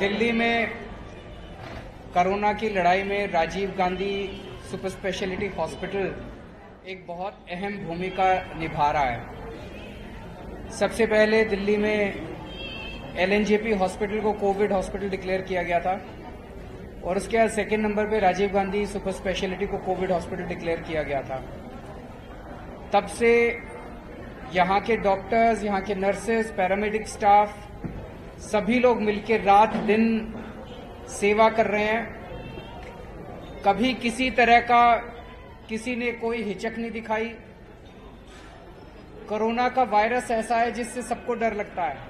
दिल्ली में कोरोना की लड़ाई में Rajiv Gandhi super speciality hospital एक बहुत अहम भूमिका निभा रहा है। सबसे पहले दिल्ली में LNJP हॉस्पिटल को कोविड हॉस्पिटल डिक्लेयर किया गया था और उसके बाद सेकेंड नंबर पे राजीव गांधी सुपर स्पेशलिटी को कोविड हॉस्पिटल डिक्लेयर किया गया था। तब से यहाँ के डॉक्टर्स, यहाँ के नर्सेस, पैरामेडिक स्टाफ सभी लोग मिलकर रात दिन सेवा कर रहे हैं। कभी किसी तरह का किसी ने कोई हिचक नहीं दिखाई। कोरोना का वायरस ऐसा है जिससे सबको डर लगता है,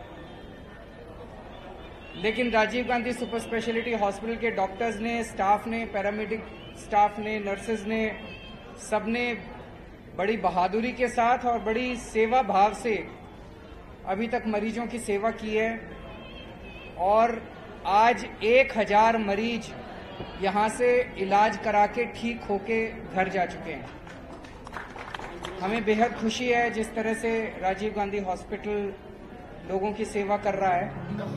लेकिन Rajiv Gandhi super speciality hospital के डॉक्टर्स ने, स्टाफ ने, पैरामेडिक स्टाफ ने, नर्सेज ने, सबने बड़ी बहादुरी के साथ और बड़ी सेवा भाव से अभी तक मरीजों की सेवा की है और आज 1000 मरीज यहां से इलाज करा के ठीक होके घर जा चुके हैं। हमें बेहद खुशी है जिस तरह से राजीव गांधी हॉस्पिटल लोगों की सेवा कर रहा है।